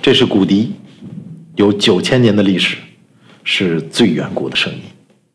这是骨笛，有9000年的历史，是最远古的声音。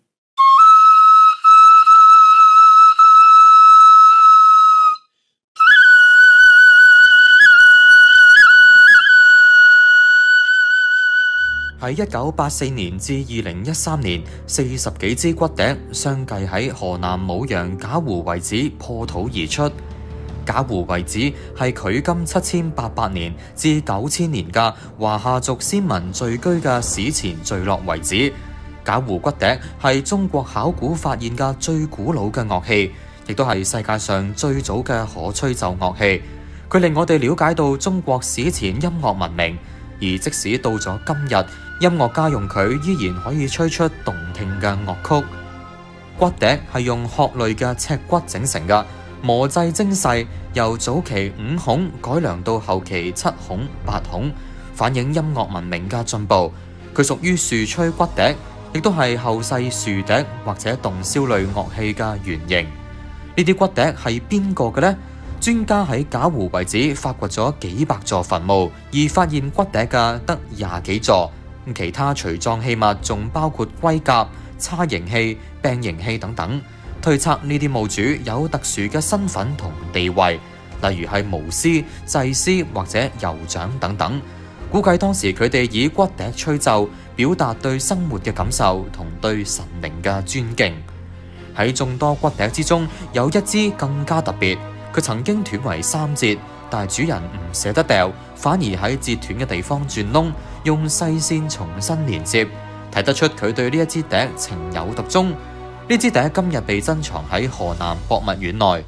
喺1984年至2013年，40幾支骨笛相繼喺河南舞陽賈湖遺址破土而出。賈湖遺址係距今7800年至9000年嘅華夏族先民聚居嘅史前聚落遺址。賈湖骨笛係中國考古發現嘅最古老嘅樂器，亦都係世界上最早嘅可吹奏樂器。佢令我哋了解到中國史前音樂文明，而即使到咗今日，音樂家用佢依然可以吹出動聽嘅樂曲。骨笛係用殼類嘅尺骨整成嘅，磨製精細，由早期5孔改良到後期7孔、8孔，反映音樂文明嘅進步。佢屬於豎吹骨笛，亦都係後世豎笛或者洞簫類樂器嘅原型。呢啲骨笛係邊個嘅呢？專家喺賈湖遺址發掘咗幾百座墳墓，而發現骨笛嘅得20幾座。其他隨葬器物仲包括龜甲、叉形器、病形器等等。推測呢啲墓主有特殊嘅身份同地位，例如係巫師、祭司或者酋長等等。估計當時佢哋以骨笛吹奏，表達對生活嘅感受同對神靈嘅尊敬。喺眾多骨笛之中，有一支更加特別，佢曾經斷為3節，但係主人唔捨得掉，反而喺截斷嘅地方鑽窿，用細線重新連接，睇得出佢對呢一支笛情有獨鍾。呢支笛今日被珍藏喺河南博物院內。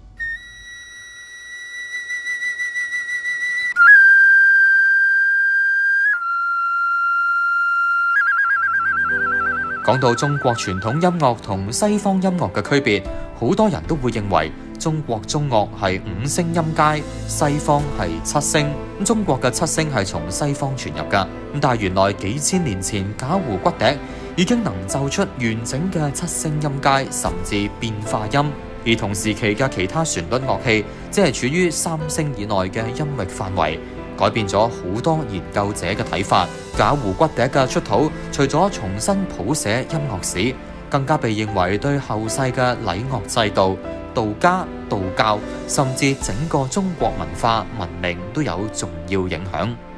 講到中國傳統音樂同西方音樂嘅區別，好多人都會認為中國中樂係5聲音階，西方係7聲。中國嘅7聲係從西方傳入㗎。但係原來幾千年前賈湖骨笛已經能奏出完整嘅7聲音階，甚至變化音。而同時期嘅其他旋律樂器，只係處於3聲以內嘅音域範圍，改變咗好多研究者嘅睇法。賈湖骨笛嘅出土，除咗重新譜寫音樂史，更加被認為對後世嘅禮樂制度、道家、道教，甚至整個中國文化文明都有重要影響。